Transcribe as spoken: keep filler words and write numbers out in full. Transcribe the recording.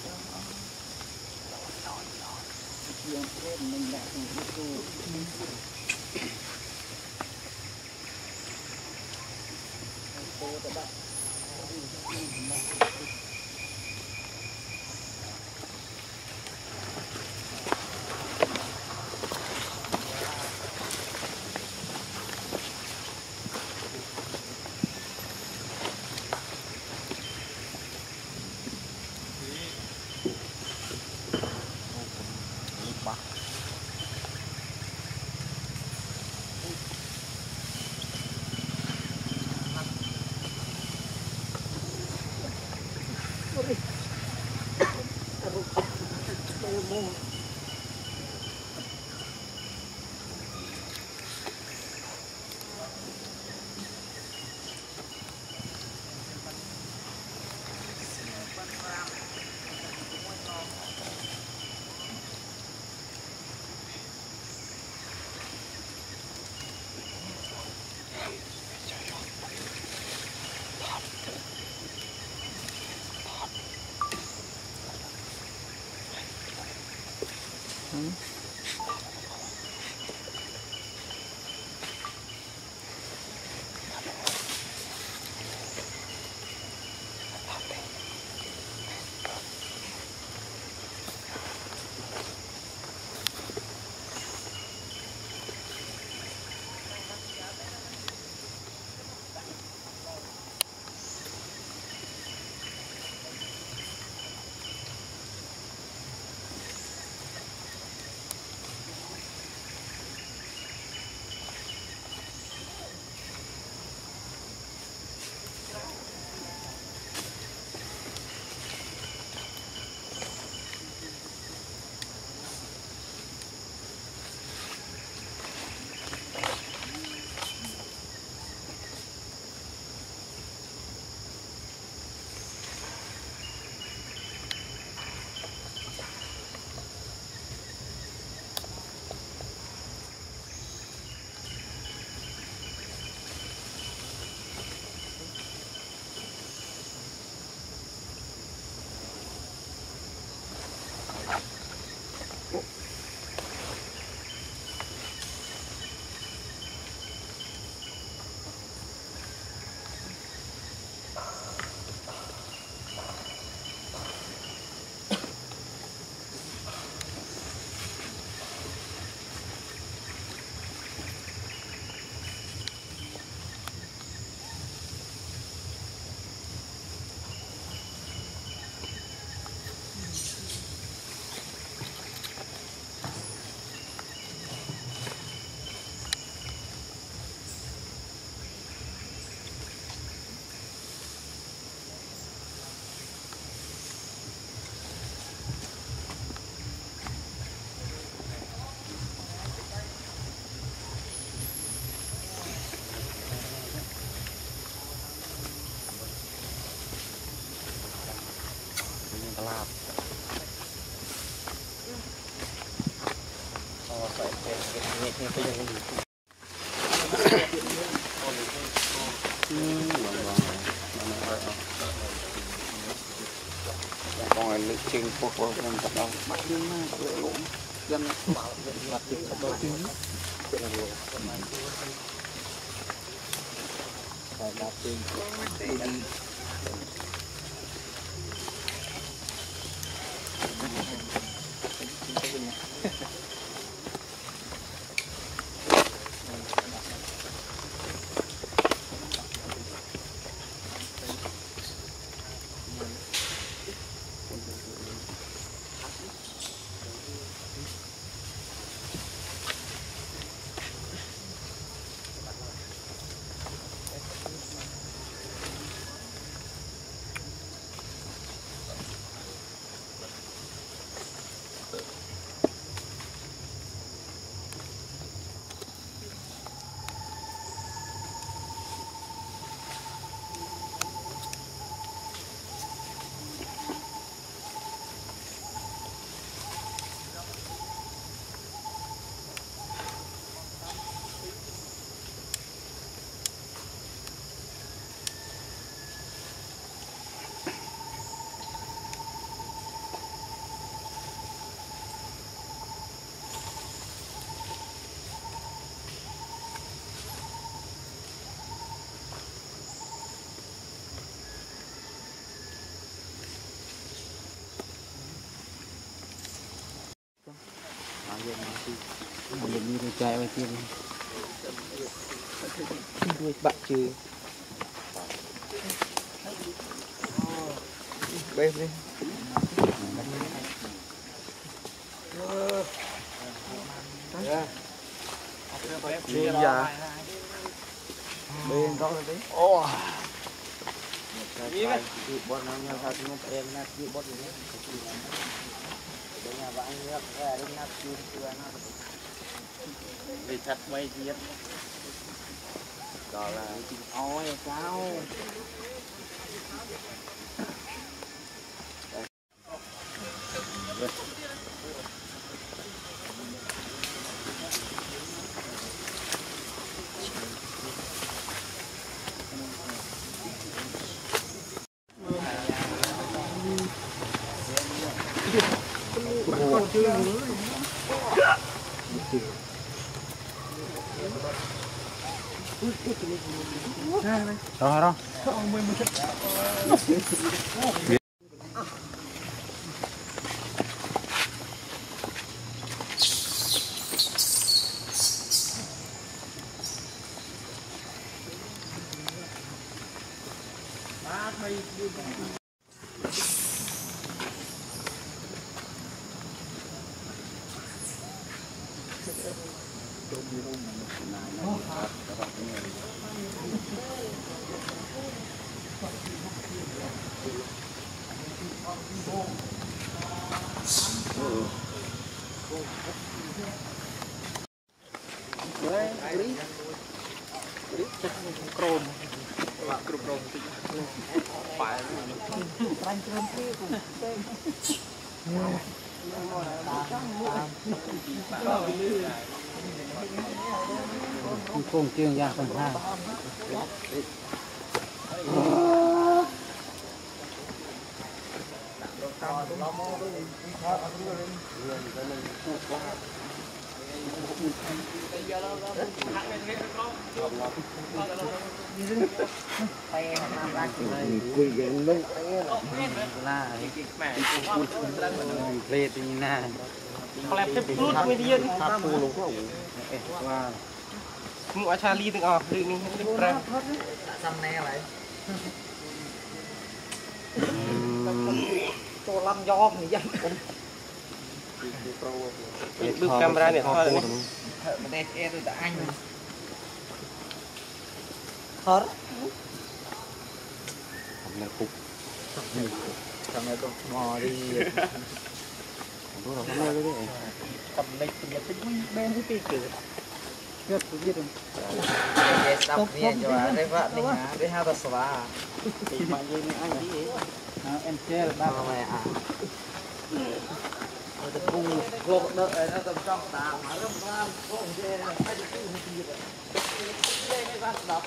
mình đã cùng với cô cô đã bắt lạp oh phải cái cái cái cái cái gì còn lực trên phục vụ làm tập đâu bắt dương mà lựa lũng dân bảo dân mặt dịch đôi tiếng phải đạp tiền chạy vào kia đuôi bạn trừ bếp đi đi giờ bên đó là đấy ô đi bọn nó nhau sao chúng em nó chịu bọn gì đấy để nhà bạn nước ra đến nắp chim chưa nó để chặt bay giết đó là ôi sao đó đó chrome và chrome phải ranh chrome kia cũng cùng chương gia phần hai quỳ cái lông là lê thì na lại tiếp luôn quỳ điên tháp phù lục của wow mua Charlie từng ở đi ninh ra xăm ne lại cho lăn do người dân bước camera này thôi mà đây e tôi đã anh hết thằng này cục thằng này tôi mò đi tôi đâu có nơi đấy cầm này thì nhặt tính bên cái kia kìa biết tôi biết rồi để sắp về cho đây vợ mình à để hai ta xóa thì mà như anh đi em chơi là ba mày à tôi cùng gộp đợi nó tầm trong tàu mà nó ra gộp dê này ai được cái gì vậy đây cái bát đập